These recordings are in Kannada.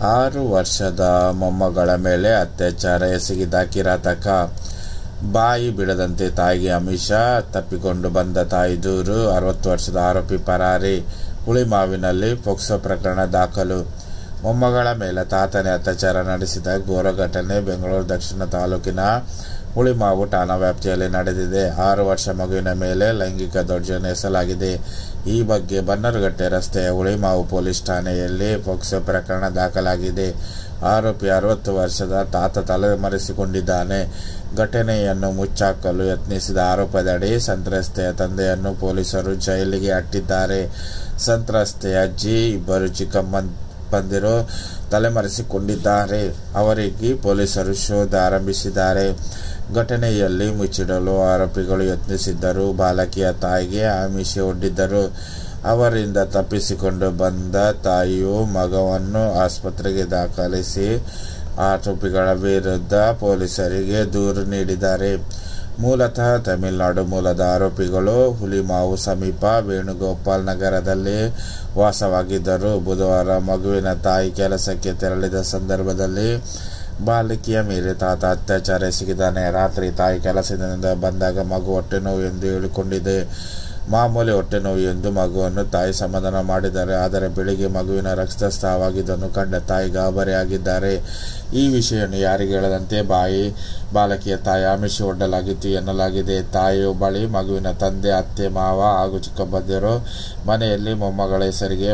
6 ವರ್ಷದ ಮೊಮ್ಮಗಳ ಮೇಲೆ ಅತ್ಯಾಚಾರ ಎಸಗಿದ ಕಿರಾತಕ. ಬಾಯಿ ಬಿಡದಂತೆ ತಾಯಿಗೆ ಆಮಿಷ, ತಪ್ಪಿಕೊಂಡು ಬಂದ ತಾಯಿ ದೂರು. 60 ವರ್ಷದ ಆರೋಪಿ ಪರಾರಿ. ಹುಳಿಮಾವಿನಲ್ಲಿ ಪೋಕ್ಸೋ ಪ್ರಕರಣ ದಾಖಲು. ಮೊಮ್ಮಗಳ ಮೇಲೆ ತಾತನೇ ಅತ್ಯಾಚಾರ ನಡೆಸಿದ ಘೋರ ಘಟನೆ ಬೆಂಗಳೂರು ದಕ್ಷಿಣ ತಾಲೂಕಿನ ಹುಳಿಮಾವು ಠಾಣಾ ವ್ಯಾಪ್ತಿಯಲ್ಲಿ ನಡೆದಿದೆ. 6 ವರ್ಷ ಮಗುವಿನ ಮೇಲೆ ಲೈಂಗಿಕ ದೌರ್ಜನ್ಯ ಎಸಲಾಗಿದೆ. ಈ ಬಗ್ಗೆ ಬನ್ನರಗಟ್ಟೆ ರಸ್ತೆಯ ಹುಳಿಮಾವು ಪೊಲೀಸ್ ಠಾಣೆಯಲ್ಲಿ ಪೋಕ್ಸೋ ಪ್ರಕರಣ ದಾಖಲಾಗಿದೆ. ಆರೋಪಿ 60 ವರ್ಷದ ತಾತ ತಲೆಮರೆಸಿಕೊಂಡಿದ್ದಾನೆ. ಘಟನೆಯನ್ನು ಮುಚ್ಚಾಕಲು ಯತ್ನಿಸಿದ ಆರೋಪದಡಿ ಸಂತ್ರಸ್ತೆಯ ತಂದೆಯನ್ನು ಪೊಲೀಸರು ಜೈಲಿಗೆ ಅಟ್ಟಿದ್ದಾರೆ. ಸಂತ್ರಸ್ತೆಯ ಅಜ್ಜಿ, ಇಬ್ಬರು ಚಿಕ್ಕಮ್ಮಂದಿರು ತಲೆಮರೆಸಿಕೊಂಡಿದ್ದಾರೆ. ಅವರಿಗೆ ಪೊಲೀಸರು ಶೋಧ ಆರಂಭಿಸಿದ್ದಾರೆ. ಘಟನೆಯಲ್ಲಿ ಮುಚ್ಚಿಡಲು ಆರೋಪಿಗಳು ಯತ್ನಿಸಿದ್ದರು. ಬಾಲಕಿಯ ತಾಯಿಗೆ ಆಮಿಷ ಒಡ್ಡಿದ್ದರು. ಅವರಿಂದ ತಪ್ಪಿಸಿಕೊಂಡು ಬಂದ ತಾಯಿಯು ಮಗುವನ್ನು ಆಸ್ಪತ್ರೆಗೆ ದಾಖಲಿಸಿ ಆರೋಪಿಗಳ ವಿರುದ್ಧ ಪೊಲೀಸರಿಗೆ ದೂರು ನೀಡಿದ್ದಾರೆ. ಮೂಲತಃ ತಮಿಳುನಾಡು ಮೂಲದ ಆರೋಪಿಗಳು ಹುಳಿಮಾವು ಸಮೀಪ ವೇಣುಗೋಪಾಲ್ ನಗರದಲ್ಲಿ ವಾಸವಾಗಿದ್ದರು. ಬುಧವಾರ ಮಗುವಿನ ತಾಯಿ ಕೆಲಸಕ್ಕೆ ತೆರಳಿದ ಸಂದರ್ಭದಲ್ಲಿ ಬಾಲಕಿಯ ಮೇಲೆ ತಾತ ಅತ್ಯಾಚಾರ ಎಸಗಿದ್ದಾನೆ. ರಾತ್ರಿ ತಾಯಿ ಕೆಲಸದಿಂದ ಬಂದಾಗ ಮಗು ಹೊಟ್ಟೆ ನೋವು ಎಂದು ಹೇಳಿಕೊಂಡಿದೆ. ಮಾಮೂಲಿ ಹೊಟ್ಟೆ ನೋವು ಎಂದು ಮಗುವನ್ನು ತಾಯಿ ಸಮಾಧಾನ ಮಾಡಿದ್ದಾರೆ. ಆದರೆ ಬೆಳಿಗ್ಗೆ ಮಗುವಿನ ರಕ್ತಸ್ರಾವವಾಗಿದ್ದನ್ನು ಕಂಡ ತಾಯಿ ಗಾಬರಿಯಾಗಿದ್ದಾರೆ. ಈ ವಿಷಯವನ್ನು ಯಾರಿಗೆ ಹೇಳದಂತೆ ಬಾಲಕಿಯ ತಾಯಿ ಆಮಿಷ ಒಡ್ಡಲಾಗಿತ್ತು ಎನ್ನಲಾಗಿದೆ. ತಾಯಿಯ ಬಳಿ ಮಗುವಿನ ತಂದೆ, ಅತ್ತೆ, ಮಾವ ಹಾಗೂ ಚಿಕ್ಕಮ್ಮಂದಿರು ಮನೆಯಲ್ಲಿ ಮೊಮ್ಮಗಳ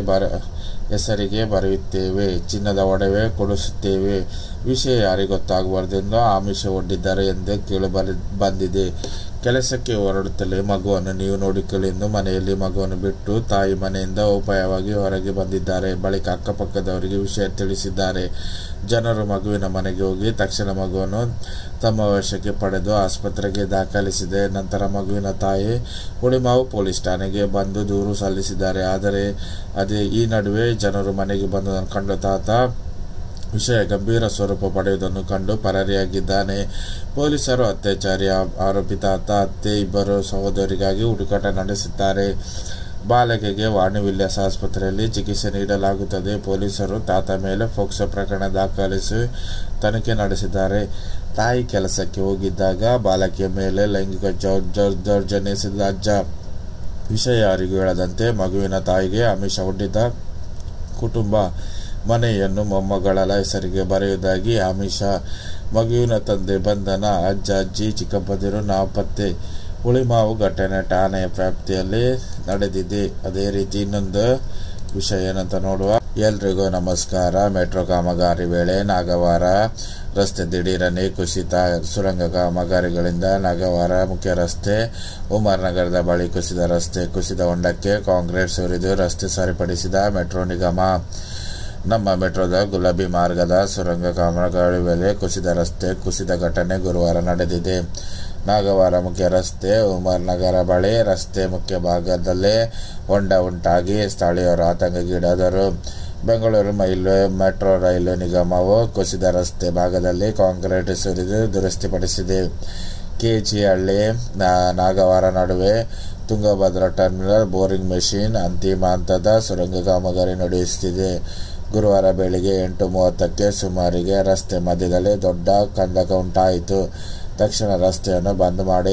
ಹೆಸರಿಗೆ ಬರೆಯುತ್ತೇವೆ, ಚಿನ್ನದ ಒಡವೆ ಕೊಡಿಸುತ್ತೇವೆ, ವಿಷಯ ಯಾರಿಗೆ ಗೊತ್ತಾಗಬಾರದೆಂದು ಆಮಿಷ ಒಡ್ಡಿದ್ದಾರೆ ಎಂದು ಕೇಳಿ ಬಂದಿದೆ. ಕೆಲಸಕ್ಕೆ ಹೊರಡುತ್ತಲೇ ಮಗುವನ್ನು ನೀವು ನೋಡಿಕೊಳ್ಳಿ ಎಂದು ಮನೆಯಲ್ಲಿ ಮಗುವನ್ನು ಬಿಟ್ಟು ತಾಯಿ ಮನೆಯಿಂದ ಉಪಾಯವಾಗಿ ಹೊರಗೆ ಬಂದಿದ್ದಾರೆ. ಬಳಿಕ ಅಕ್ಕಪಕ್ಕದವರಿಗೆ ವಿಷಯ ತಿಳಿಸಿದ್ದಾರೆ. ಜನರು ಮಗುವಿನ ಮನೆಗೆ ಹೋಗಿ ತಕ್ಷಣ ಮಗುವನ್ನು ತಮ್ಮ ವಶಕ್ಕೆ ಪಡೆದು ಆಸ್ಪತ್ರೆಗೆ ದಾಖಲಿಸಿದೆ. ನಂತರ ಮಗುವಿನ ತಾಯಿ ಹುಳಿಮಾವು ಪೊಲೀಸ್ ಠಾಣೆಗೆ ಬಂದು ದೂರು ಸಲ್ಲಿಸಿದ್ದಾರೆ. ಆದರೆ ಈ ನಡುವೆ ಜನರು ಮನೆಗೆ ಬಂದದನ್ನು ಕಂಡು ತಾತ ವಿಷಯ ಗಂಭೀರ ಸ್ವರೂಪ ಪಡೆಯುವುದನ್ನು ಕಂಡು ಪರಾರಿಯಾಗಿದ್ದಾನೆ. ಪೊಲೀಸರು ಅತ್ಯಾಚಾರಿ ಆರೋಪಿ ತಾತ, ಅತ್ತೆ, ಇಬ್ಬರು ಸಹೋದರಿಗಾಗಿ ಹುಡುಕಾಟ ನಡೆಸಿದ್ದಾರೆ. ಬಾಲಕಿಗೆ ವಾಣಿವಿಲಾಸ ಆಸ್ಪತ್ರೆಯಲ್ಲಿ ಚಿಕಿತ್ಸೆ ನೀಡಲಾಗುತ್ತದೆ. ಪೊಲೀಸರು ತಾತ ಮೇಲೆ ಪೋಕ್ಸೋ ಪ್ರಕರಣ ದಾಖಲಿಸಿ ತನಿಖೆ ನಡೆಸಿದ್ದಾರೆ. ತಾಯಿ ಕೆಲಸಕ್ಕೆ ಹೋಗಿದ್ದಾಗ ಬಾಲಕಿಯ ಮೇಲೆ ಲೈಂಗಿಕ ದೌರ್ಜನ್ಯ ಎಸಗಿದ ಅಜ್ಜ. ವಿಷಯ ಯಾರಿಗೂ ಹೇಳದಂತೆ ಮಗುವಿನ ತಾಯಿಗೆ ಆಮಿಷ ಒಡ್ಡಿದ ಕುಟುಂಬ. ಮನೆಯನ್ನು ಮೊಮ್ಮಗಳ ಹೆಸರಿಗೆ ಬರೆಯುವುದಾಗಿ ಆಮಿಷ. ಮಗುವಿನ ತಂದೆ ಬಂಧನ, ಅಜ್ಜ, ಅಜ್ಜಿ, ಚಿಕ್ಕಪ್ಪಂದಿರು ನಾಪತ್ತೆ. ಹುಳಿಮಾವು ಘಟನೆ ಠಾಣೆಯ ವ್ಯಾಪ್ತಿಯಲ್ಲಿ ನಡೆದಿದೆ. ಅದೇ ರೀತಿ ಇನ್ನೊಂದು ವಿಷಯ ಏನಂತ ನೋಡುವ. ಎಲ್ರಿಗೂ ನಮಸ್ಕಾರ. ಮೆಟ್ರೋ ಕಾಮಗಾರಿ ವೇಳೆ ನಾಗವಾರ ರಸ್ತೆ ದಿಢೀರನೆ ಕುಸಿತ. ಸುರಂಗ ಕಾಮಗಾರಿಗಳಿಂದ ನಾಗವಾರ ಮುಖ್ಯ ರಸ್ತೆ ಉಮರ್ ನಗರದ ಬಳಿ ಕುಸಿದ ರಸ್ತೆ. ಕುಸಿದ ಹೊಂಡಕ್ಕೆ ಕಾಂಕ್ರೀಟ್ ಸುರಿದು ರಸ್ತೆ ಸರಿಪಡಿಸಿದ ಮೆಟ್ರೋ ನಿಗಮ. ನಮ್ಮ ಮೆಟ್ರೋದ ಗುಲಾಬಿ ಮಾರ್ಗದ ಸುರಂಗ ಕಾಮಗಾರಿ ವೇಳೆ ಕುಸಿದ ರಸ್ತೆ ಕುಸಿದ ಘಟನೆ ಗುರುವಾರ ನಡೆದಿದೆ. ನಾಗವಾರ ಮುಖ್ಯ ರಸ್ತೆ ಉಮರ್ ನಗರ ಬಳಿ ರಸ್ತೆ ಮುಖ್ಯ ಭಾಗದಲ್ಲೇ ಹೊಂಡ ಉಂಟಾಗಿ ಸ್ಥಳೀಯರು ಆತಂಕಗೀಡಾದರು. ಬೆಂಗಳೂರು ಮೆಟ್ರೋ ರೈಲು ನಿಗಮವು ಕುಸಿದ ರಸ್ತೆ ಭಾಗದಲ್ಲಿ ಕಾಂಕ್ರೀಟ್ ಸುರಿದು ದುರಸ್ತಿಪಡಿಸಿದೆ. ಕೆಜಿಹಳ್ಳಿ ನಾಗವಾರ ನಡುವೆ ತುಂಗಭದ್ರಾ ಟರ್ಮಿನಲ್ ಬೋರಿಂಗ್ ಮೆಷಿನ್ ಅಂತಿಮ ಹಂತದ ಸುರಂಗ ಕಾಮಗಾರಿ ನಡೆಯುತ್ತಿದೆ. ಗುರುವಾರ ಬೆಳಿಗ್ಗೆ 8:30ಕ್ಕೆ ಸುಮಾರಿಗೆ ರಸ್ತೆ ಮಧ್ಯದಲ್ಲಿ ದೊಡ್ಡ ಕಂದಕ ಉಂಟಾಯಿತು. ತಕ್ಷಣ ರಸ್ತೆಯನ್ನು ಬಂದ್ ಮಾಡಿ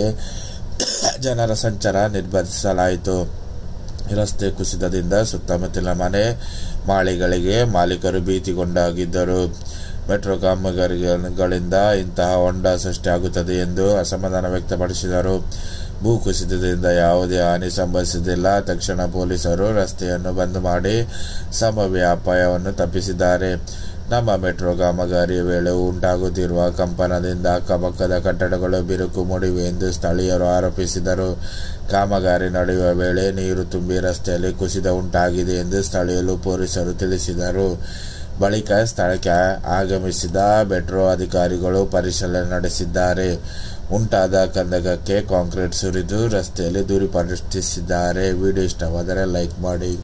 ಜನರ ಸಂಚಾರ ನಿರ್ಬಂಧಿಸಲಾಯಿತು. ರಸ್ತೆ ಕುಸಿತದಿಂದ ಸುತ್ತಮುತ್ತಲಿನ ಮನೆ ಮಾಳಿಗಳಿಗೆ ಮಾಲೀಕರು ಭೀತಿಗೊಂಡಾಗಿದ್ದರು. ಮೆಟ್ರೋ ಕಾಮಗಾರಿಗಳಿಂದ ಇಂತಹ ಹೊಂಡ ಸೃಷ್ಟಿಯಾಗುತ್ತದೆ ಎಂದು ಅಸಮಾಧಾನ ವ್ಯಕ್ತಪಡಿಸಿದರು. ಭೂಕುಸಿತದಿಂದ ಯಾವುದೇ ಹಾನಿ ಸಂಭವಿಸಿಲ್ಲ. ತಕ್ಷಣ ಪೊಲೀಸರು ರಸ್ತೆಯನ್ನು ಬಂದ್ ಮಾಡಿ ಸಂಭಾವ್ಯ ಅಪಾಯವನ್ನು ತಪ್ಪಿಸಿದ್ದಾರೆ. ನಮ್ಮ ಮೆಟ್ರೋ ಕಾಮಗಾರಿಯ ವೇಳೆ ಉಂಟಾಗುತ್ತಿರುವ ಕಂಪನದಿಂದ ಅಕ್ಕಪಕ್ಕದ ಕಟ್ಟಡಗಳು ಬಿರುಕು ಮೂಡಿವೆ ಎಂದು ಸ್ಥಳೀಯರು ಆರೋಪಿಸಿದರು. ಕಾಮಗಾರಿ ನಡೆಯುವ ವೇಳೆ ನೀರು ತುಂಬಿ ರಸ್ತೆಯಲ್ಲಿ ಕುಸಿತ ಉಂಟಾಗಿದೆ ಎಂದು ಸ್ಥಳೀಯರು ಪೊಲೀಸರು ತಿಳಿಸಿದರು. ಬಳಿಕ ಸ್ಥಳಕ್ಕೆ ಆಗಮಿಸಿದ ಮೆಟ್ರೋ ಅಧಿಕಾರಿಗಳು ಪರಿಶೀಲನೆ ನಡೆಸಿದ್ದಾರೆ. ಉಂಟಾದ ಕಂದಕಕ್ಕೆ ಕಾಂಕ್ರೀಟ್ ಸುರಿದು ರಸ್ತೆಯಲ್ಲಿ ದುರಸ್ತಿಪಡಿಸಿದ್ದಾರೆ. ವಿಡಿಯೋ ಇಷ್ಟವಾದರೆ ಲೈಕ್ ಮಾಡಿ.